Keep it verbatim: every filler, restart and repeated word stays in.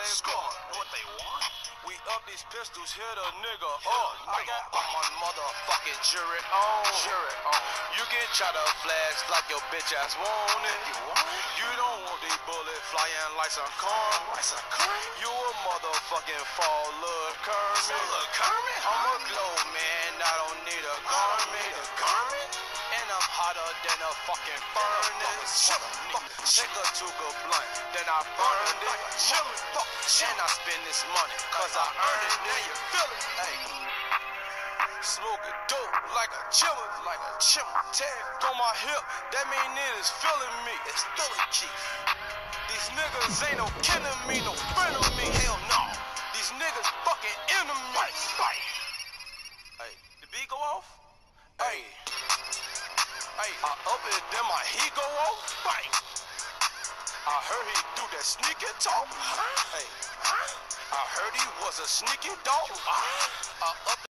ain't going. What they want? We up these pistols, hit a nigga up. I got my motherfucking jury on. Jury on. You can try to flash like your bitch ass want it. You want it? You don't want these bullets flying like some corn. Like some corn? You a motherfucking fall, Lil' Kermit. Lil' Kermit? I'm a glow man, I don't need a garment. A garment? And I'm hotter than a fucking furnace. Take a Tuga blunt, then I burned it. And I spend this money, cause I earned it. Now you feel it. Hey. Smoking dope like a chiller, like a chiller. Tag on my hip, that mean niggas feeling me. It's feeling Keith. These niggas ain't no kin of me, no friend of me. Hell no. These niggas fucking enemies. Hey, the beat go off? Hey. Hey, I up it, then my heat go off. Bite. I heard he do that sneaky talk. Huh? Hey, huh? I heard he was a sneaky dog. Uh, I up